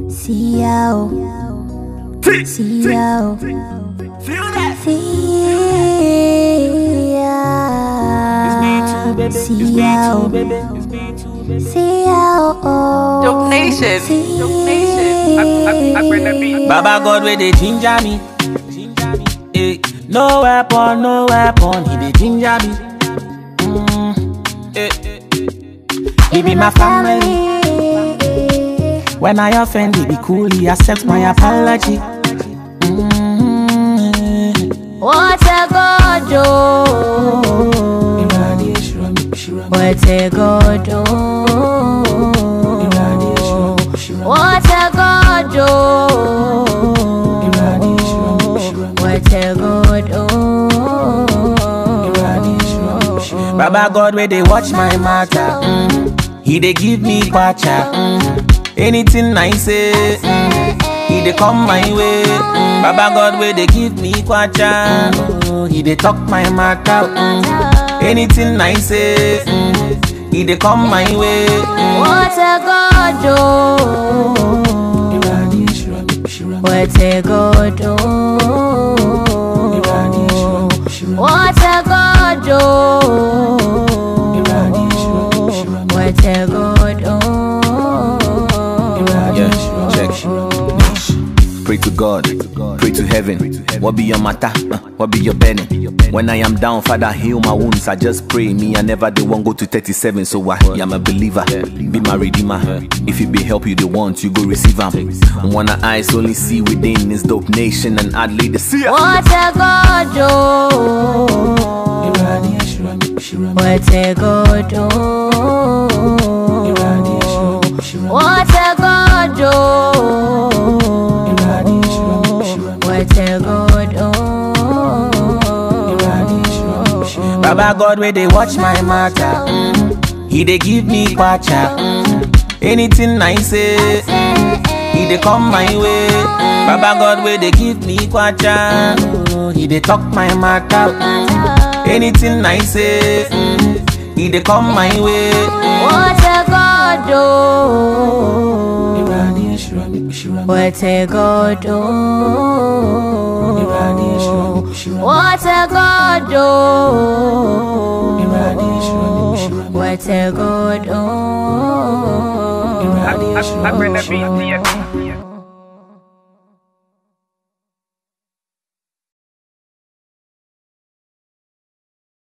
See ya, see ya, Feel that? see ya, see ya, see ya. Dope Nation. I bring the beat. Baba God where they ginger me. Eh, no weapon, he dey ginger me. He be my family. When I offend, he be cool, he accepts my apology. What a God do? What a God do? What a God do? What a God do? Baba God where they watch my matter. He dey give me kwacha. Anything I say, he dey come my way. Baba God where they give me kwacha. He dey talk my matter. Anything I say, he dey come my way. What a God do? What a God do? What a God do? What a God do? Pray to God, pray to heaven. What be your matter? What be your burden? When I am down, Father, heal my wounds. I just pray me, I never do one go to 37. So I am a believer, be my redeemer. If you be help you the want, you go receive them. Wanna eyes only see within this dope nation and I'd lead the sea. What a God do? What a God do? What a God do? What a God do? Baba God where they watch my matter. He dey give me kwacha. Anything I say, he dey come my way. Baba God where they give me kwacha. He dey talk my matter. Anything I say, he dey come my way. What a God do? What a God do? What a God do? What a God do? I bring the beat.